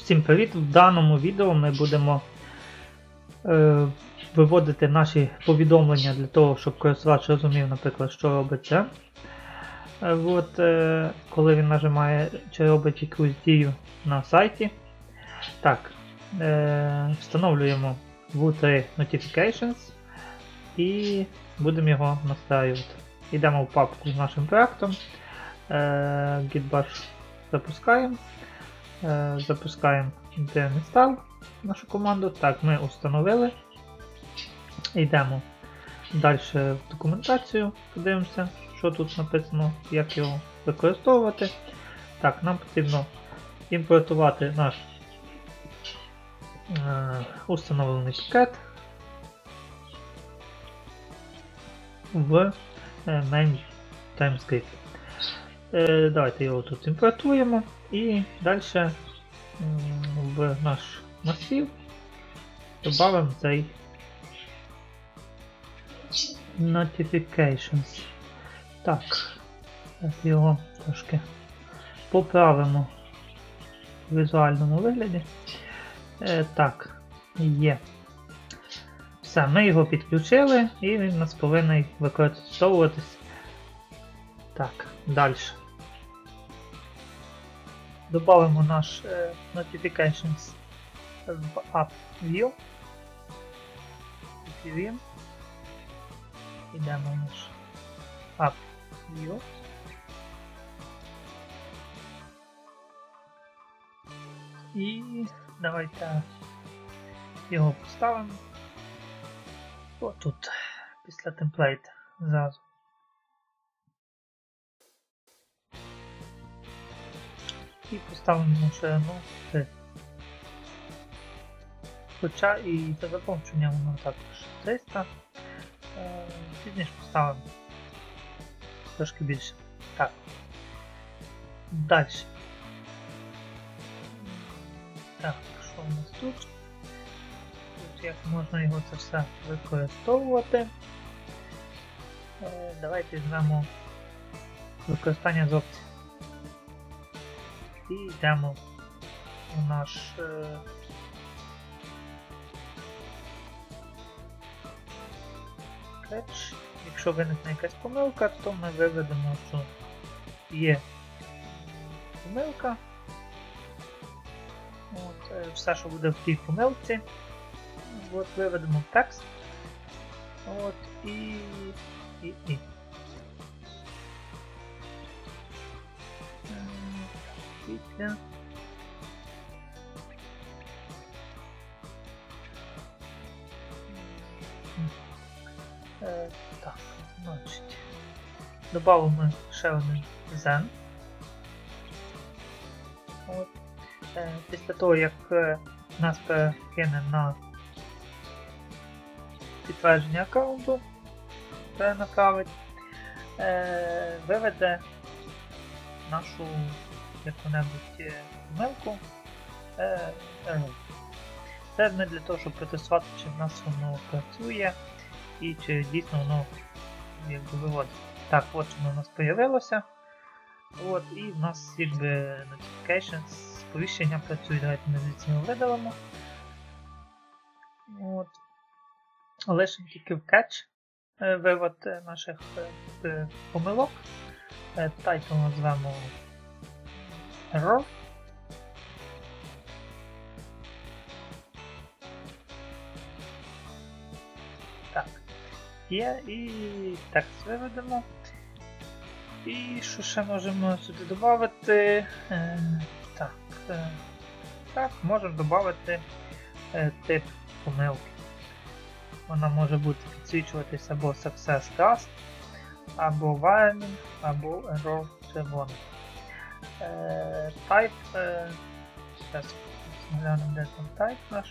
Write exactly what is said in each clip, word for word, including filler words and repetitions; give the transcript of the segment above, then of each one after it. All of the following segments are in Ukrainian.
Всім привіт! В даному відео ми будемо е, виводити наші повідомлення для того, щоб користувач розумів, наприклад, що робиться. Е, от, е, коли він нажимає чи робить якусь дію на сайті. Так, е, встановлюємо ву три Notifications і будемо його настраювати. Йдемо в папку з нашим проектом, е, git bash запускаємо. Запускаємо npm install нашу команду. Так, ми установили. Йдемо далі в документацію, подивимося, що тут написано, як його використовувати. Так, нам потрібно імпортувати наш е, установлений пакет в е, main TimeScript. Е, давайте його тут імпортуємо і далі в наш масив додамо цей Notifications. Так, його трошки поправимо в візуальному вигляді. Е, так, є. Все, ми його підключили і він у нас повинен використовуватись. Так, далі. Добавимо наш е, Notifications в App View. View. Йдемо в наш App View. І давайте його поставимо отут, після темплейта зразу. І поставимо ширину три. Хоча і за закінчення воно також триста. Пізніше поставимо трошки більше. Так. Далі. Так, що у нас тут? Тут як можна його це все використовувати. Давайте візьмемо використання з опцій. І йдемо у наш е, кетч. Якщо виникне якась помилка, то ми виведемо, що є помилка. От, е, все, що буде в тій помилці, от, виведемо в текст. От, і, і, і. Після. Е, так, значить. Добавимо ще один Zen. От. Е, після того, як е, нас перекине на підтвердження аккаунту, перенаправить, е, виведе нашу яку-небудь помилку. Е, е, Це не для того, щоб протестувати, чи в нас воно працює і чи дійсно воно якби виводить. Так, от воно у нас з'явилося. От, і в нас якби notifications, сповіщення працює. Давайте ми звідси його видалимо. От. Лишимо тільки в catch вивод наших е, помилок. Е, Title назвемо error. Так, є, і текст виведемо. І що ще можемо сюди додати? Е, так, е, так, можемо додати е, тип помилки. Вона може бути підсвічуватись або success cast, або warning, або error червоний. Е, type, е, зараз глянемо, де там type наш.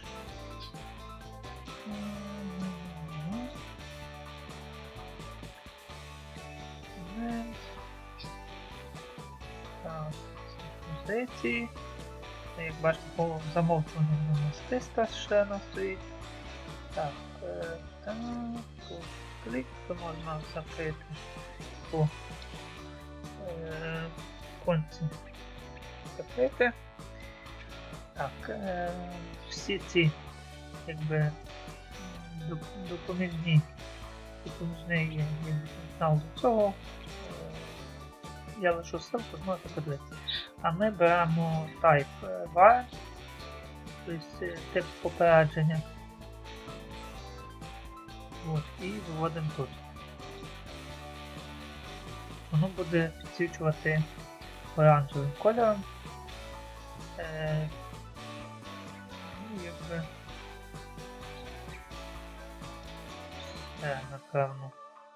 Так, позиції. Як бачите, по замовчуванню у нас триста ще на стоїть. Так, е, так, клік, то можна закрити по е, конці закрити. Так, е, всі ці якби допоміжні допоміжний функціонал до цього. Е, я лишу ссылку, зможете подивитися. А ми беремо type var, тобто тип попередження. От, і виводимо тут. Воно буде підсвічувати оранжевим кольором. Е, ну, якби все, напевно.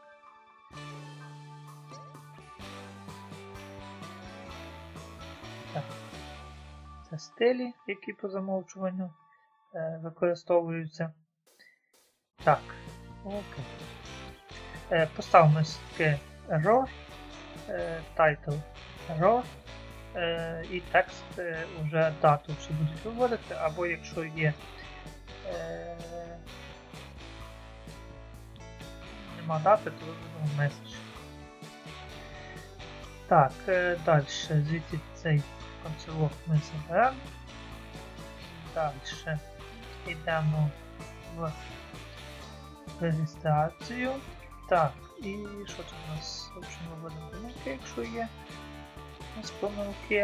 Так. Це стилі, які по замовчуванню е, використовуються. Так, окей. Е, поставимо таке error, е, title error, е, і текст е, вже дату чи будуть виводити, або якщо є е, нема дати, то виводимо message. Так, е, далі, звідси цей концевок ми заберемо. Далі йдемо в реєстрацію. Так, і що тут у нас? В общем, виводимо помилки, якщо є у нас помилки.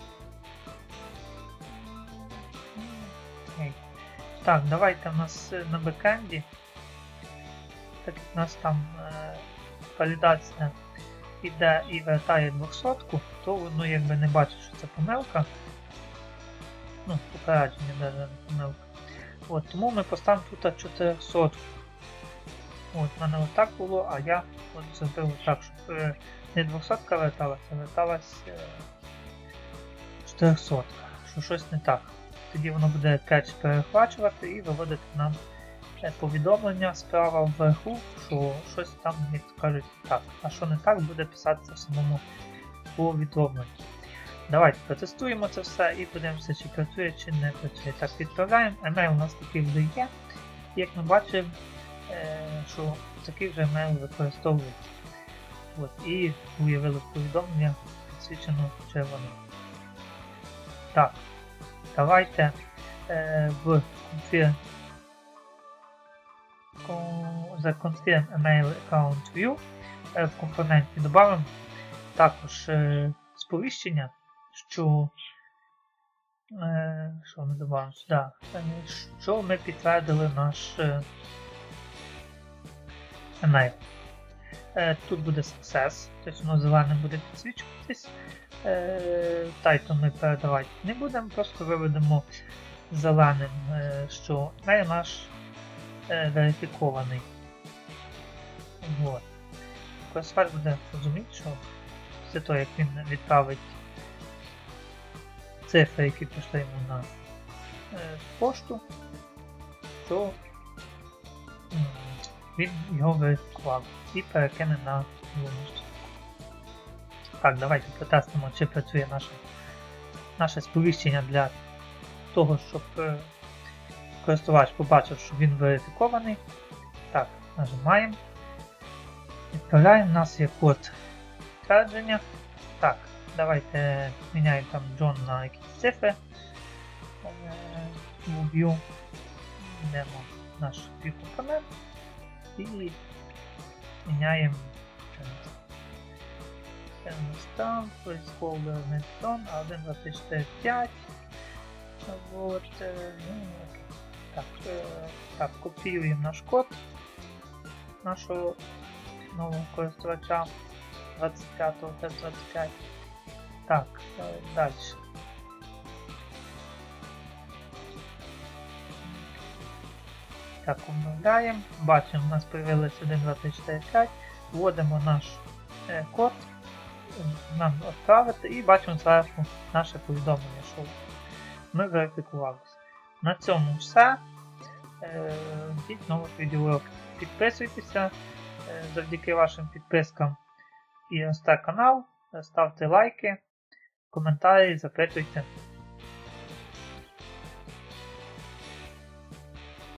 Окей. Так, давайте у нас на бекенді, так як у нас там е, валідація іде і вертає двохсотку, то воно якби не бачить, що це помилка. Ну, попередження навіть не помилка. От, тому ми поставимо тут чотириста. От, в мене отак було, а я от зробив так, щоб е, не двохсотка верталася, а верталась е, чотириста, що щось не так. Тоді воно буде кетч перехвачувати і виводити нам е, повідомлення справа вверху, що щось там, як кажуть, так. А що не так, буде писатися в самому повідомленні. Давайте протестуємо це все і подивимося, чи працює, чи не працює. Так, відправляємо. Емейл у нас такий вже є. Як ми бачимо, що такий вже емейл використовується. От, і уявили повідомлення, підсвічено червоним. Так, давайте е, в confirm, the confirm email account view е, в компоненті додамо також е, сповіщення, що е, що ми додамо сюди, е, що ми підтвердили наш е, емейл. Е, тут буде success, тобто воно зеленим буде підсвічуватись. Е, Тайтл ми передавати не будемо, просто виведемо зеленим, е, що емейл наш е, верифікований. Вот. Користувач буде розуміти, що після того, як він відправить цифри, які прийшли йому на е, пошту, то м, він його верифікував і перекине на вимогу. Так, давайте протестимо, чи працює наше, наше сповіщення для того, щоб е, користувач побачив, що він верифікований. Так, нажимаємо. Відправляємо, у нас є код підтвердження. Так, давайте міняємо там Джон на якісь цифри. В view. Йдемо в наш view компонент і міняємо там, placeholder не тон, а один, два, три, чотири, п'ять. Вот, ну, так, так, копіюємо наш код нашого нового користувача двадцять п'ятого двадцять п'ять. Так, далі. Так, обновляємо. Бачимо, у нас з'явилось один, два, три, чотири, п'ять. Вводимо наш е, код, нам відправити і бачимо зверху наше повідомлення, що ми верифікувалися. На цьому все. Йдіть нових відеоуроків. Підписуйтеся, е, завдяки вашим підпискам і росте канал, ставте лайки, коментарі, запитуйте.